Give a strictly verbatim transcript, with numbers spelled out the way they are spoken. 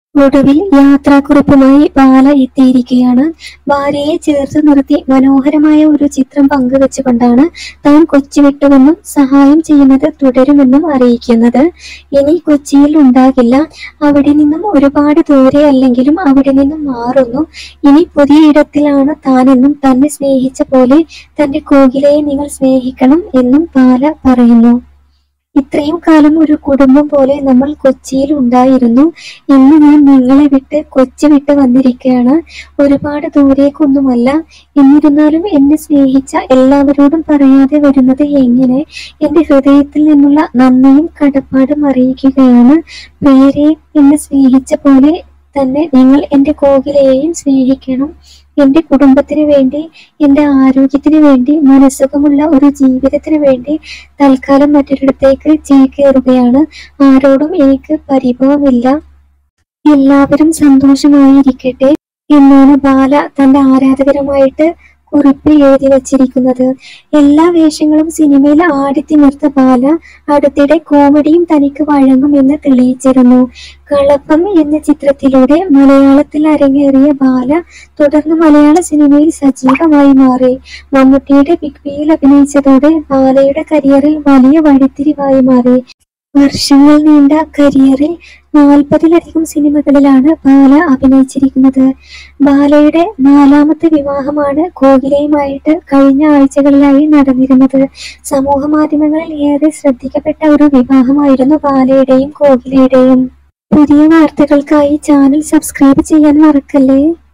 ഒടുവിൽ യാത്രാക്കുറിപ്പുമായി ബാല എത്തിയിരിക്കുകയാണ്. ഭാര്യയെ ചേർത്ത് നിർത്തി മനോഹരമായ ഒരു ചിത്രം പങ്കുവെച്ചുകൊണ്ടാണ് താൻ കൊച്ചി വിട്ടുവെന്നും സഹായം ചെയ്യുന്നത് തുടരുമെന്നും അറിയിക്കുന്നത്. ഇനി കൊച്ചിയിൽ ഉണ്ടാകില്ല, അവിടെ നിന്നും ഒരുപാട് ദൂരെ അല്ലെങ്കിലും അവിടെ നിന്നും മാറുന്നു. ഇനി പുതിയ ഇടത്തിലാണ് താനെന്നും തന്നെ സ്നേഹിച്ച പോലെ തന്റെ കോകിലയെ നിങ്ങൾ സ്നേഹിക്കണം എന്നും ബാല പറയുന്നു. ഇത്രയും കാലം ഒരു കുടുംബം പോലെ നമ്മൾ കൊച്ചിയിൽ ഉണ്ടായിരുന്നു. ഇന്ന് ഞാൻ നിങ്ങളെ വിട്ട് കൊച്ചി വിട്ട് വന്നിരിക്കുകയാണ്. ഒരുപാട് ദൂരേക്കൊന്നുമല്ല. എന്നിരുന്നാലും എന്നെ സ്നേഹിച്ച എല്ലാവരോടും പറയാതെ വരുന്നത് എങ്ങനെ? എന്റെ ഹൃദയത്തിൽ നിന്നുള്ള നന്ദിയും കടപ്പാടും അറിയിക്കുകയാണ്. പ്രിയരെ, എന്നെ സ്നേഹിച്ച പോലെ തന്നെ നിങ്ങൾ എന്റെ കോകിലയെയും സ്നേഹിക്കണം. എന്റെ കുടുംബത്തിന് വേണ്ടി, എന്റെ ആരോഗ്യത്തിന് വേണ്ടി, മനസ്സുഖമുള്ള ഒരു ജീവിതത്തിന് വേണ്ടി തൽക്കാലം മറ്റൊരിടത്തേക്ക് ചേക്കേറുകയാണ്. ആരോടും എനിക്ക് പരിഭവമില്ല. എല്ലാവരും സന്തോഷമായിരിക്കട്ടെ എന്നാണ് ബാല തന്റെ ആരാധകരുമായിട്ട് കുറിപ്പ് എഴുതി വച്ചിരിക്കുന്നത്. എല്ലാ വേഷങ്ങളും സിനിമയിൽ ആടിത്തിമിർത്ത ബാല അടുത്തിടെ കോമഡിയും തനിക്ക് വഴങ്ങുമെന്ന് തെളിയിച്ചിരുന്നു. കളപ്പം എന്ന ചിത്രത്തിലൂടെ മലയാളത്തിൽ അരങ്ങേറിയ ബാല തുടർന്ന് മലയാള സിനിമയിൽ സജീവമായി മാറി. മമ്മൂട്ടിയുടെ ബിഗ് ബിയിൽ അഭിനയിച്ചതോടെ ബാലയുടെ കരിയറിൽ വലിയ വഴിത്തിരിവായി മാറി. വർഷങ്ങൾ നീണ്ട കരിയറിൽ നാൽപ്പതിലധികം സിനിമകളിലാണ് ബാല അഭിനയിച്ചിരിക്കുന്നത്. ബാലയുടെ നാലാമത്തെ വിവാഹമാണ് കോകിലയുമായിട്ട് കഴിഞ്ഞ ആഴ്ചകളിലായി നടന്നിരുന്നത്. സമൂഹ മാധ്യമങ്ങളിൽ ഏറെ ശ്രദ്ധിക്കപ്പെട്ട ഒരു വിവാഹമായിരുന്നു ബാലയുടെയും കോകിലയുടെയും. പുതിയ വാർത്തകൾക്കായി ചാനൽ സബ്സ്ക്രൈബ് ചെയ്യാൻ മറക്കല്ലേ.